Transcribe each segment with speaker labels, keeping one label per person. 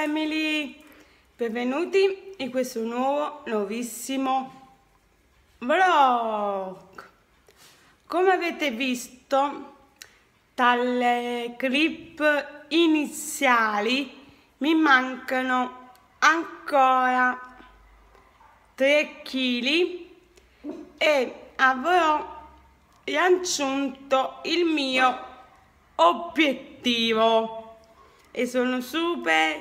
Speaker 1: family, benvenuti in questo nuovissimo vlog. Come avete visto dalle clip iniziali, mi mancano ancora 3 kg e avrò raggiunto il mio obiettivo e sono super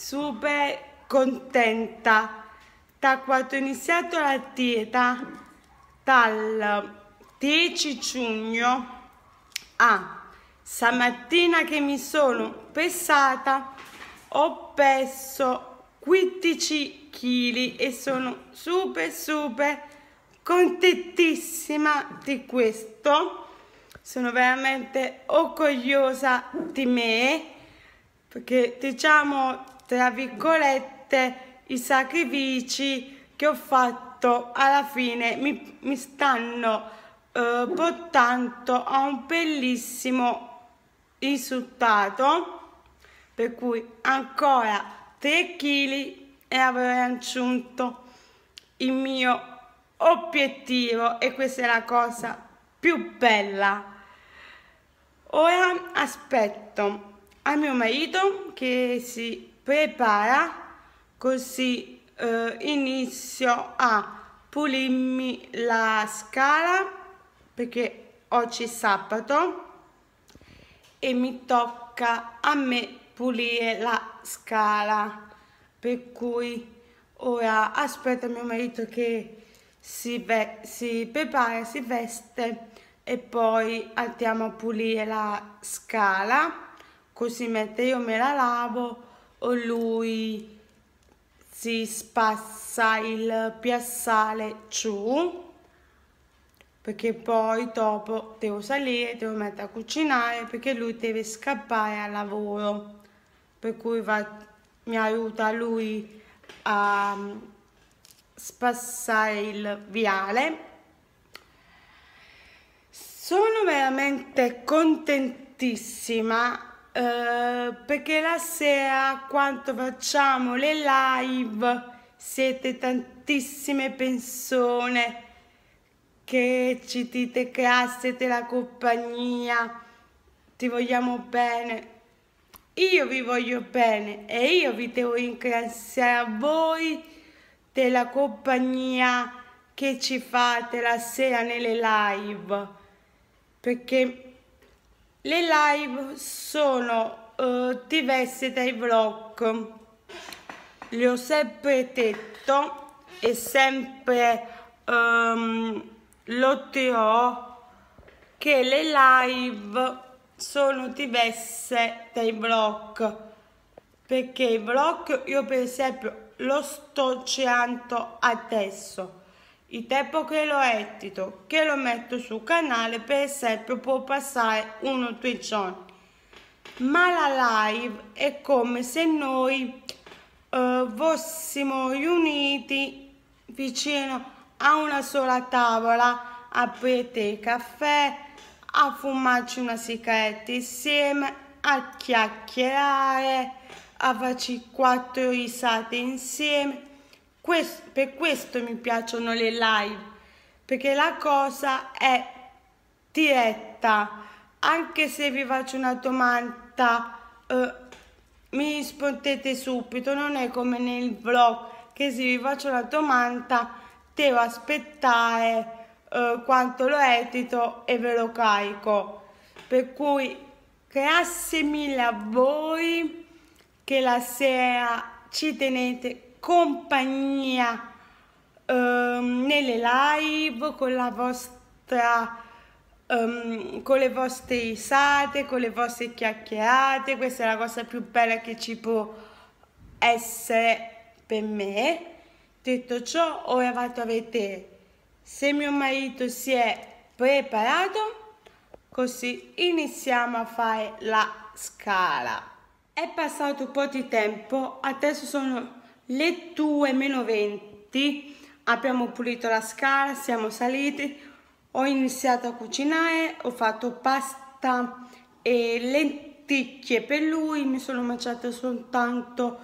Speaker 1: contenta. Da quando ho iniziato la dieta, dal 10 giugno a stamattina che mi sono pesata, ho perso 15 kg e sono super contentissima di questo. Sono veramente orgogliosa di me, perché diciamo tra virgolette i sacrifici che ho fatto alla fine mi stanno portando a un bellissimo risultato, per cui ancora 3 kg e avrei raggiunto il mio obiettivo, e questa è la cosa più bella. Ora aspetto al mio marito che si prepara, così inizio a pulirmi la scala, perché oggi è sabato e mi tocca a me pulire la scala, per cui ora aspetto il mio marito che si prepara, si veste e poi andiamo a pulire la scala, così mentre io me la lavo o lui si spassa il piassale giù, perché poi dopo devo salire, devo mettere a cucinare, perché lui deve scappare al lavoro, per cui mi aiuta lui a spassare il viale. Sono veramente contentissima perché la sera, quando facciamo le live, siete tantissime persone che ci dite grazie della compagnia, ti vogliamo bene. Io vi voglio bene e io vi devo ringraziare a voi della compagnia che ci fate la sera nelle live, perché le live sono diverse dai vlog. Li ho sempre detto e sempre lo dirò, che le live sono diverse dai vlog, perché il vlog io per esempio lo sto girando adesso, il tempo che lo edito, che lo metto sul canale, per esempio può passare 1 o 2 giorni, ma la live è come se noi fossimo riuniti vicino a una sola tavola a bere caffè, a fumarci una sigaretta insieme, a chiacchierare, a farci 4 risate insieme. Per questo mi piacciono le live, perché la cosa è diretta. Anche se vi faccio una domanda mi rispondete subito, non è come nel vlog che se vi faccio una domanda devo aspettare quanto lo edito e ve lo carico. Per cui grazie mille a voi che la sera ci tenete compagnia nelle live con la vostra con le vostre risate, con le vostre chiacchierate. Questa è la cosa più bella che ci può essere per me. Detto ciò, ora vado a vedere se mio marito si è preparato, così iniziamo a fare la scala. È passato un po' di tempo, adesso sono le 2 meno 20, abbiamo pulito la scala, siamo saliti, ho iniziato a cucinare, ho fatto pasta e lenticchie per lui, mi sono mangiata soltanto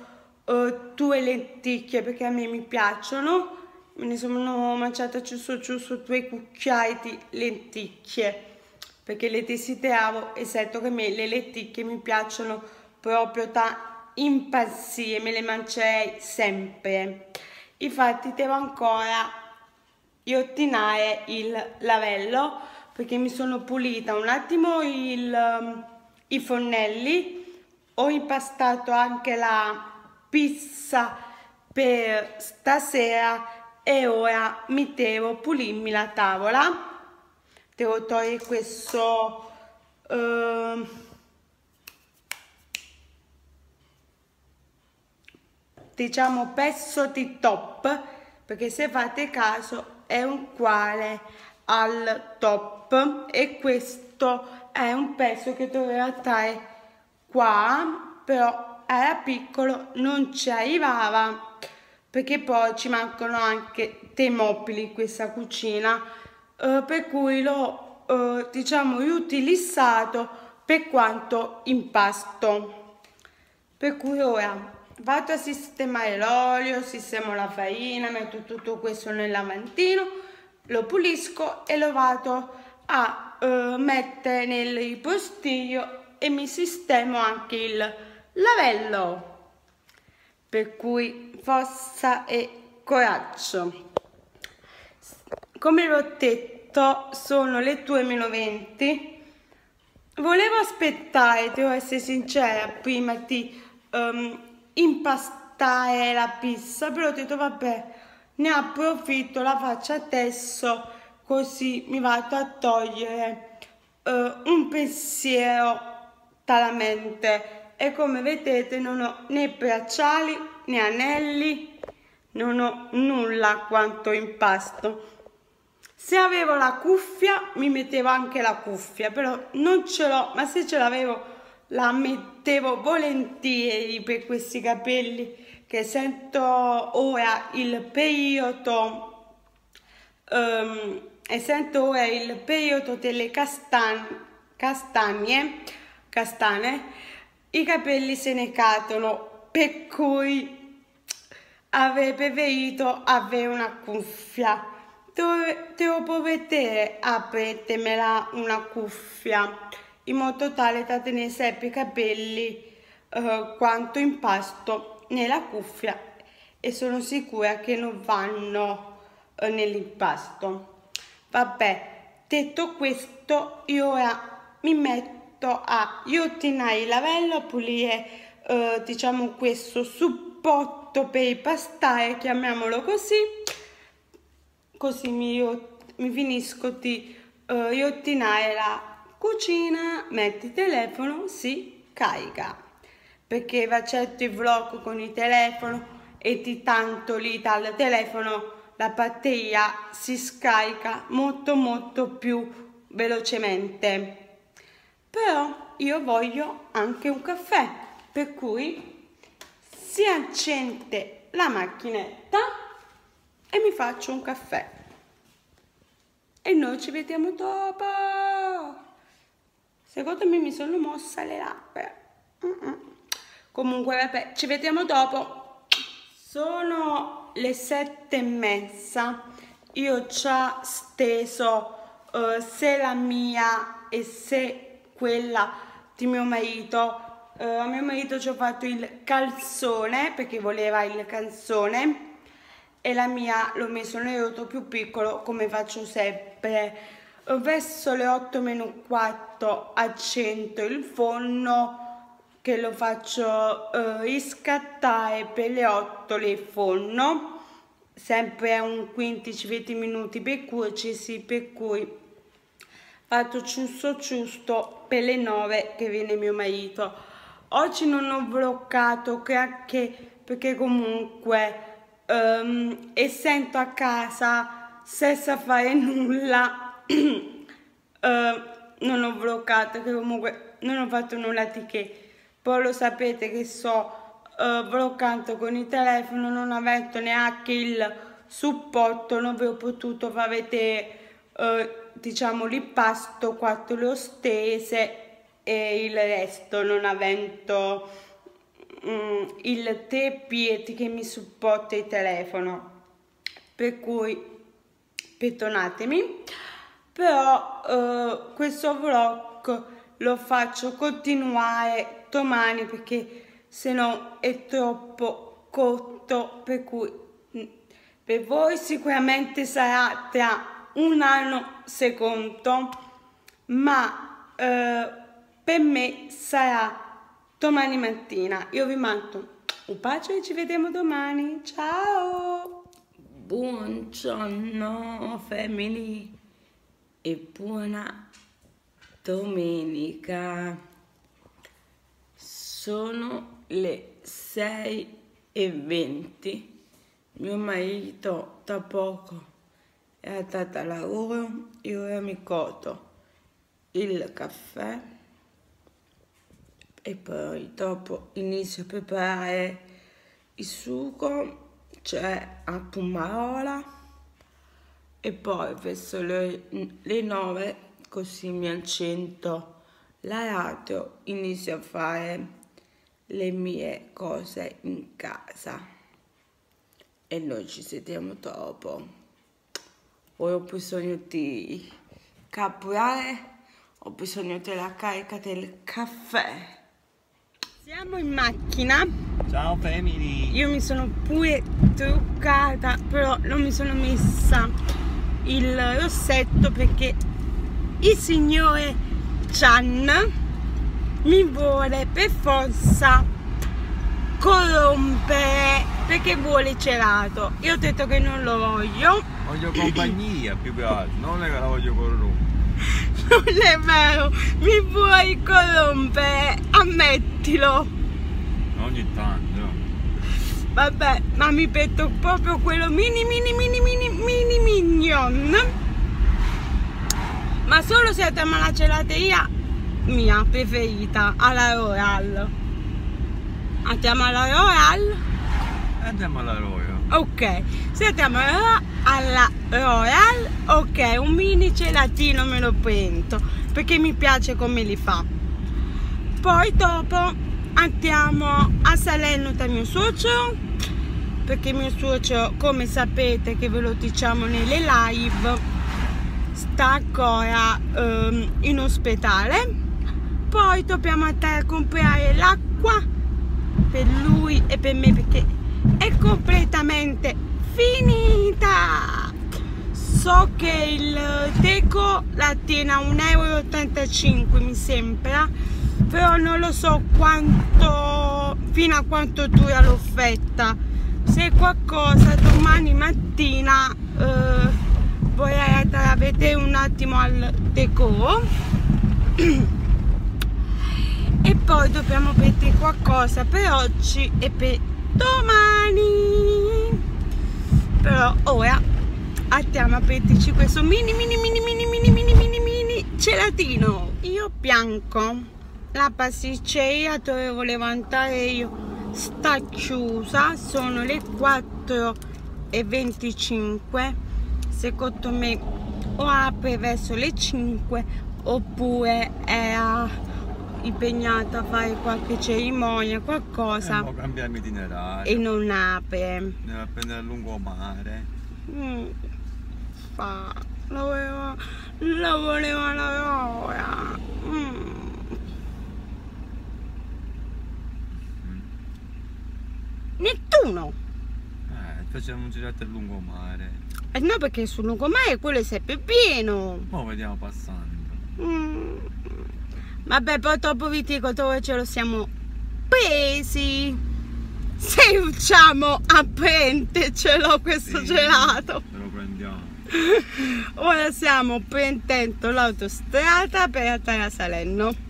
Speaker 1: due lenticchie perché a me mi piacciono. Me ne sono mangiata giusto 2 cucchiai di lenticchie perché le desideriamo e sento che a me le lenticchie mi piacciono proprio da impazzire, me le mangerei sempre. Infatti devo ancora ottenere il lavello perché mi sono pulita un attimo i fornelli, ho impastato anche la pizza per stasera e ora mi devo pulirmi la tavola. Devo togliere questo diciamo pezzo di top, perché se fate caso è uguale al top e questo è un pezzo che doveva stare qua, però era piccolo, non ci arrivava perché poi ci mancano anche dei mobili in questa cucina, per cui l'ho diciamo riutilizzato per quanto impasto. Per cui ora vado a sistemare l'olio, sistemo la farina, metto tutto questo nel lavandino, lo pulisco e lo vado a mettere nel ripostiglio e mi sistemo anche il lavello. Per cui forza e coraggio. Come vi ho detto, sono le 2:20. Volevo aspettare, devo essere sincera, prima di impastare la pizza, però ho detto vabbè, ne approfitto, la faccio adesso, così mi vado a togliere un pensiero dalla mente. E come vedete non ho né bracciali né anelli, non ho nulla quanto impasto. Se avevo la cuffia mi mettevo anche la cuffia, però non ce l'ho, ma se ce l'avevo la mettevo volentieri per questi capelli che sento ora il periodo delle castane, i capelli se ne cadono, per cui avrei preferito avere una cuffia. Devo provvedere a prendermela una cuffia in modo tale da tenere sempre i capelli quanto impasto nella cuffia e sono sicura che non vanno nell'impasto. Vabbè, detto questo, io ora mi metto a riottinare il lavello, a pulire diciamo questo supporto per impastare, chiamiamolo così. Così mi finisco di riottinare la cucina, metti il telefono, si carica. Perché facendo il vlog con il telefono e di tanto lì dal telefono la batteria si scarica molto più velocemente. Però io voglio anche un caffè, per cui si accende la macchinetta e mi faccio un caffè e noi ci vediamo dopo. Secondo me mi sono mossa le labbra. Comunque vabbè, ci vediamo dopo. Sono le 7:30. Io ho già steso se la mia e se quella di mio marito. A mio marito ci ho fatto il calzone perché voleva il calzone e la mia l'ho messo nel rotto più piccolo come faccio sempre. Verso le 8:45 accendo il forno che lo faccio riscattare per le 8 nel forno, sempre a un 15-20 minuti per cuocersi, per cui faccio giusto per le 9 che viene mio marito. Oggi non ho bloccato perché comunque essendo a casa senza fare nulla non ho bloccato, che comunque non ho fatto nulla di che. Poi lo sapete che sto bloccando con il telefono, non avendo neanche il supporto, non vi ho potuto far vedere diciamo l'impasto, quanto le ho stese e il resto, non avendo il tè Pieti che mi supporta il telefono, per cui perdonatemi, però questo vlog lo faccio continuare domani perché se no è troppo corto, per cui per voi sicuramente sarà tra un anno secondo, ma per me sarà domani mattina. Io vi mando un bacio e ci vediamo domani. Ciao! Buongiorno family e buona domenica. Sono le 6:20. Mio marito da poco è andato a lavoro e ora mi godo il caffè e poi dopo inizio a preparare il sugo, cioè a pomarola, e poi verso le 9, così mi accendo la radio, inizio a fare le mie cose in casa e noi ci sediamo dopo. Ora ho bisogno di carburare, ho bisogno della carica del caffè. Siamo in macchina.
Speaker 2: Ciao family.
Speaker 1: Io mi sono pure truccata, però non mi sono messa il rossetto perché il signore Chan mi vuole per forza corrompere perché vuole celato. Io ho detto che non lo voglio.
Speaker 2: Voglio compagnia più che altro, non è che la voglio corrompere.
Speaker 1: Non è vero, mi vuoi corrompere, ammettilo.
Speaker 2: Ogni tanto.
Speaker 1: Vabbè, ma mi petto proprio quello mini minion. Ma solo se siamo alla gelateria mia preferita, alla Royal. Andiamo alla Royal?
Speaker 2: Andiamo alla Royal.
Speaker 1: Ok, se andiamo alla Royal, ok, un mini gelatino me lo prendo perché mi piace come li fa. Poi dopo andiamo a Salerno da mio suocero, perché mio suocero, come sapete che ve lo diciamo nelle live, sta ancora in ospedale. Poi dobbiamo andare a comprare l'acqua per lui e per me perché è completamente finita. So che il teco la tiene a 1,85 € mi sembra, però non lo so quanto, fino a quanto dura l'offerta. Se qualcosa domani mattina vorrei andare a vedere un attimo al teco. E poi dobbiamo prendere qualcosa per oggi e per domani. Però ora andiamo a prenderci questo mini gelatino. Io bianco. La pasticceria dove volevo andare io sta chiusa, sono le 4:25. Secondo me o apre verso le 5 oppure era impegnata a fare qualche cerimonia, qualcosa,
Speaker 2: Devo cambiare itinerario
Speaker 1: e non apre.
Speaker 2: devo prendere a lungomare.
Speaker 1: Lo voleva la Roya. Nettuno.
Speaker 2: Facciamo un girato a lungomare.
Speaker 1: No, perché sul lungomare quello è sempre pieno.
Speaker 2: Ora vediamo passando.
Speaker 1: Vabbè, poi dopo vi dico dove ce lo siamo presi. Se riusciamo a prendercelo questo gelato.
Speaker 2: Lo prendiamo.
Speaker 1: Ora stiamo prendendo l'autostrada per andare a Salerno.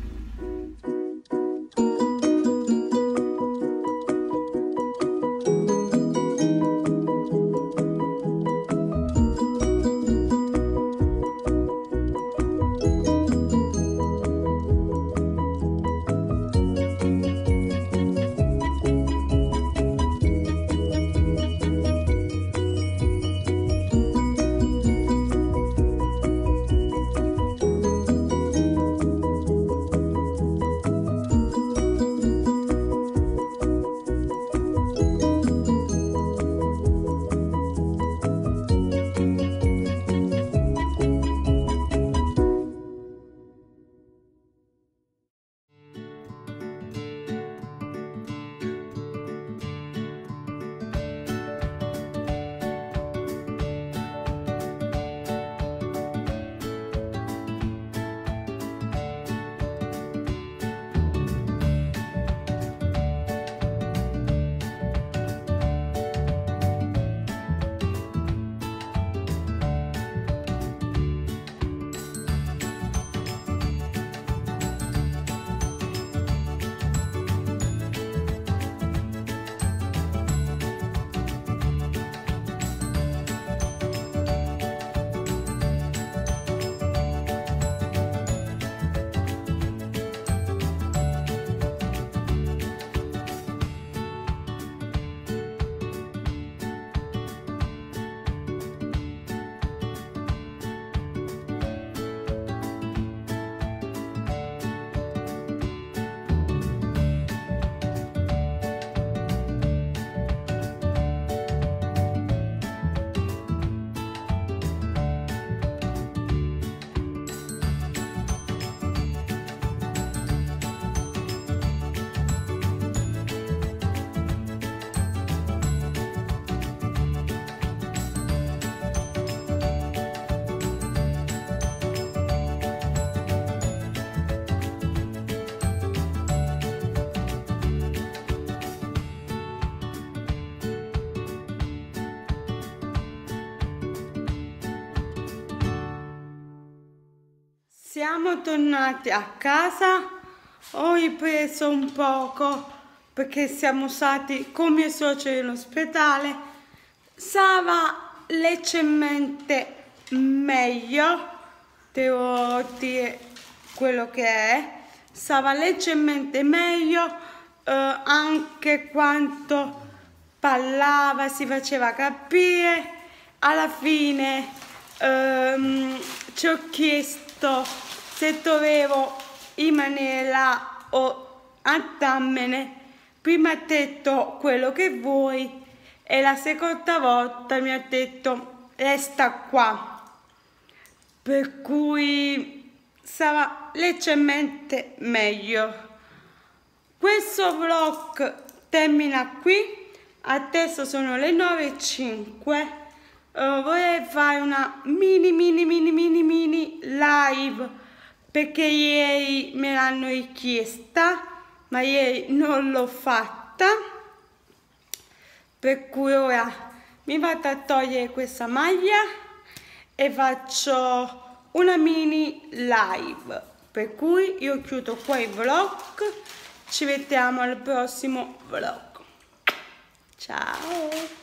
Speaker 1: Siamo tornati a casa, ho ripreso un poco perché siamo stati con mio suocero in ospedale. Stava leggermente meglio, devo dire quello che è, stava leggermente meglio, anche quanto parlava, si faceva capire. Alla fine ci ho chiesto se dovevo rimanere là o andarmene. Prima ha detto quello che vuoi e la seconda volta mi ha detto resta qua, per cui stava leggermente meglio. Questo vlog termina qui, adesso sono le 9:05. Vorrei fare una mini live perché ieri me l'hanno richiesta, ma ieri non l'ho fatta, per cui ora mi vado a togliere questa maglia e faccio una mini live, per cui io chiudo qua il vlog. Ci vediamo al prossimo vlog. Ciao!